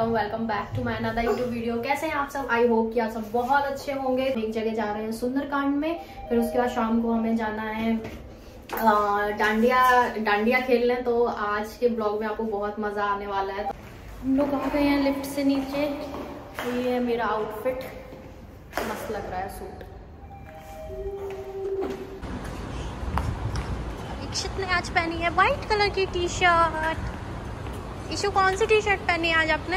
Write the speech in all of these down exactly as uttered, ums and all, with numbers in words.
Welcome welcome back to my another YouTube video. कैसे हैं आप सब? आई होप कि आप सब बहुत अच्छे होंगे। एक जगह जा रहे हैं सुंदरकांड में, फिर उसके बाद शाम को हमें जाना है डांडिया डांडिया खेलने। तो आज के ब्लॉग में आपको बहुत मजा आने वाला है। तो हम लोग आ गए हैं लिफ्ट से नीचे। ये है मेरा आउटफिट, मस्त लग रहा है सूट। इक्षित ने आज पहनी है व्हाइट कलर की टी शर्ट। इशू कौन सी टी शर्ट पहनी है आज आपने?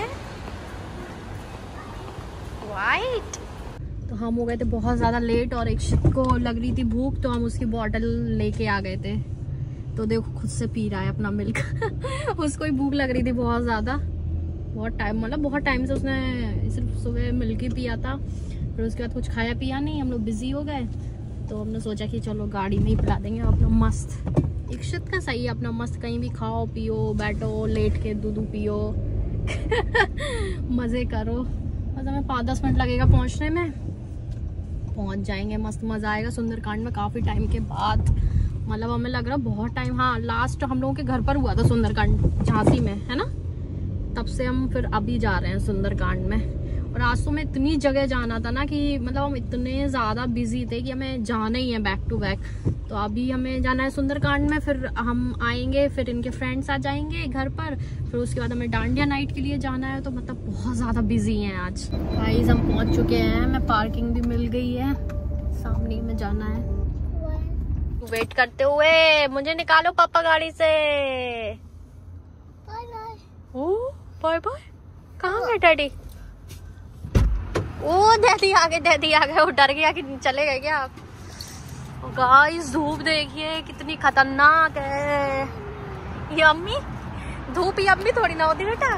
व्हाइट। तो हम हो गए थे बहुत ज़्यादा लेट और इक्षित को लग रही थी भूख, तो हम उसकी बॉटल लेके आ गए थे। तो देखो खुद से पी रहा है अपना मिल्क। उसको ही भूख लग रही थी बहुत ज़्यादा, बहुत टाइम मतलब बहुत टाइम से उसने सिर्फ सुबह मिल्क ही पिया था। फिर उसके बाद कुछ खाया पिया नहीं, हम लोग बिजी हो गए। तो हमने सोचा कि चलो गाड़ी में ही पिला देंगे अपना मस्त। इक्षित का सही है, अपना मस्त कहीं भी खाओ पियो, बैठो लेट के दूध पियो। मज़े करो। बस हमें पाँच दस मिनट लगेगा पहुंचने में, पहुंच जाएंगे। मस्त मज़ा आएगा सुंदरकांड में काफ़ी टाइम के बाद। मतलब हमें लग रहा बहुत टाइम, हाँ लास्ट हम लोगों के घर पर हुआ था सुंदरकांड झांसी में, है ना। तब से हम फिर अभी जा रहे हैं सुंदरकांड में। और आज तो में इतनी जगह जाना था ना कि मतलब हम इतने ज़्यादा बिजी थे कि हमें जाना ही है बैक टू बैक। तो अभी हमें जाना है सुंदरकांड में, फिर हम आएंगे, फिर इनके फ्रेंड्स आ जाएंगे घर पर। फिर उसके बाद हमें डांडिया नाइट के लिए जाना है। तो मतलब बहुत ज़्यादा बिजी हैं आज। गाइस हम पहुंच चुके हैं, हमें पार्किंग भी मिल गई है, सामने में जाना है। वेट करते हुए मुझे निकालो पापा गाड़ी से। Bye bye. Oh bye bye. कहाँ गए डैडी? ओ डैडी आ गए, डैडी आ गए। वो डर गया कि चले गए क्या आप? गाइस धूप देखिए कितनी खतरनाक है। ये अम्मी धूप ही अम्मी थोड़ी ना होती बेटा।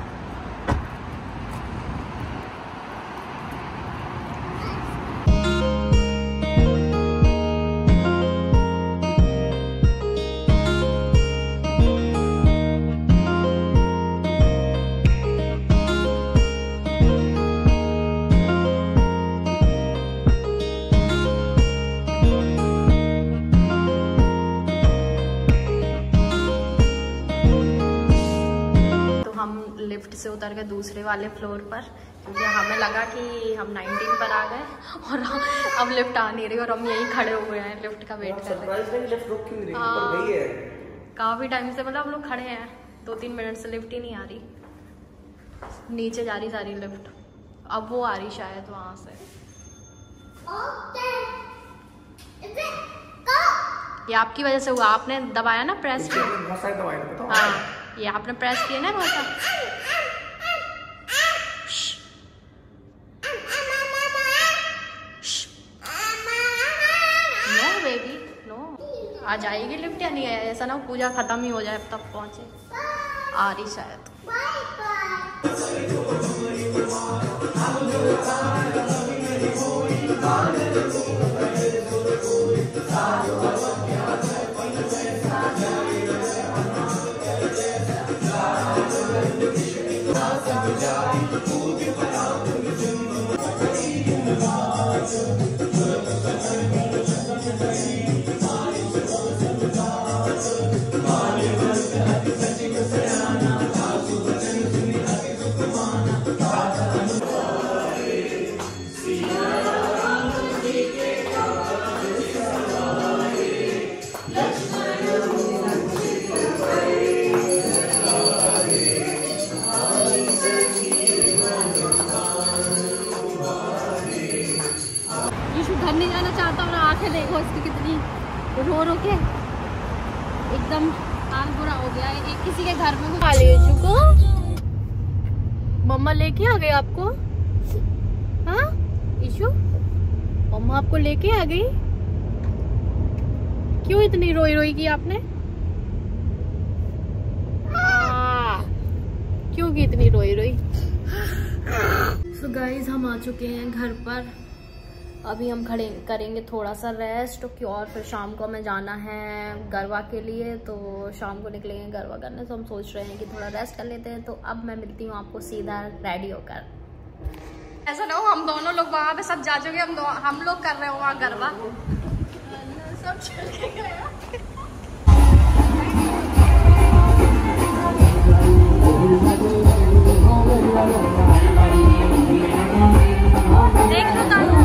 लिफ्ट से उतर गए दूसरे वाले फ्लोर पर, क्योंकि हमें लगा कि हम नाइनटीन पर आ गए और अब लिफ्ट आ नहीं रही और हम यहीं खड़े हुए हैं लिफ्ट का वेट कर रहे हैं। लिफ्ट रुक क्यों नहीं रही? ऊपर गई है काफी टाइम से, मतलब हम लोग खड़े हैं दो तीन मिनट से, लिफ्ट ही नहीं आ रही। नीचे जा रही सारी लिफ्ट, अब वो आ रही शायद वहां से। ये आपकी वजह से हुआ, आपने दबाया ना, प्रेस किया। हाँ ये आपने प्रेस किया ना बहुत सा। No baby no. आ जाएगी लिफ्ट या नहीं आया? ऐसा ना पूजा खत्म ही हो जाए तब पहुंचे। आ रही शायद। घर नहीं जाना चाहता और आंखें देखो इसकी कितनी रो रो के एकदम हाल बुरा हो गया है। एक किसी के घर में खा ले चुको। मम्मा लेके आ गए आपको? हाँ इशू मम्मा आपको लेके आ गई? क्यों इतनी रोई रोई की आपने? क्यों की इतनी रोई रोई? सो गाइस हम आ चुके हैं घर पर। अभी हम खड़े करेंगे थोड़ा सा रेस्ट, क्योंकि और फिर शाम को हमें जाना है गरबा के लिए। तो शाम को निकलेंगे गरबा करने, तो हम सोच रहे हैं कि थोड़ा रेस्ट कर लेते हैं। तो अब मैं मिलती हूँ आपको सीधा रेडी होकर। ऐसा ना हो हम दोनों लोग वहाँ पे सब जा चुके, हम दो हम लोग कर रहे हो वहाँ गरबा सब चले गए। देख लो ताना।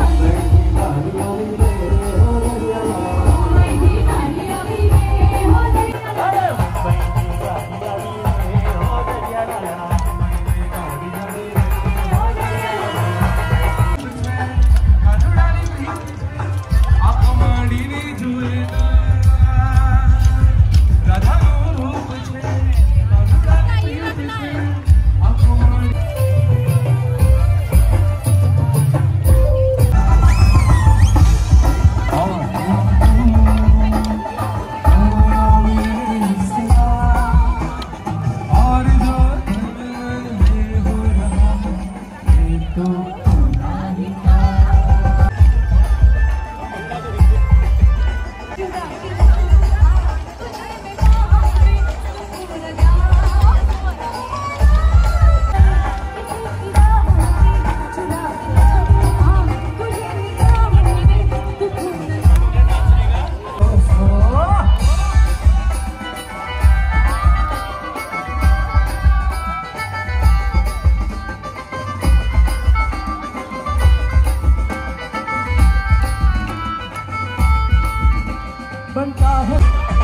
बनता है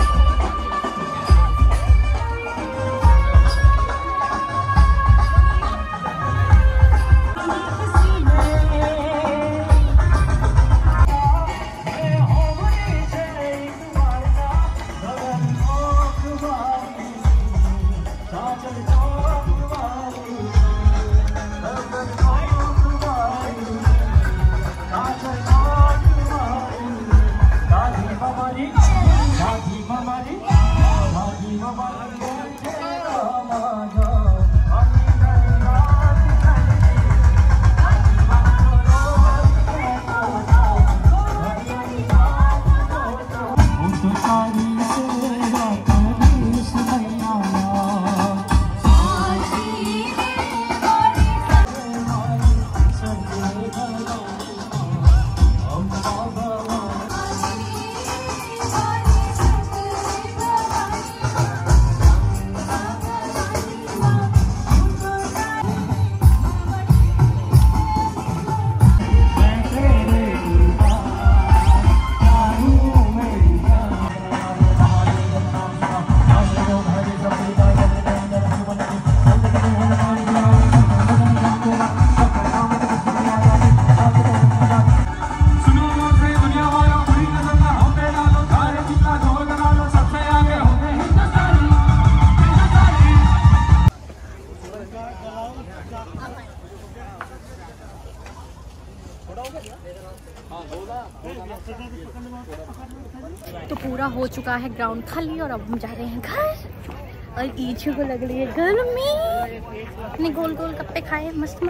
तो पूरा हो चुका है ग्राउंड खाली और अब हम जा रहे हैं घर और ईचू को लग रही है गर्मी। अपने गोल गोल गप्पे खाए मस्त।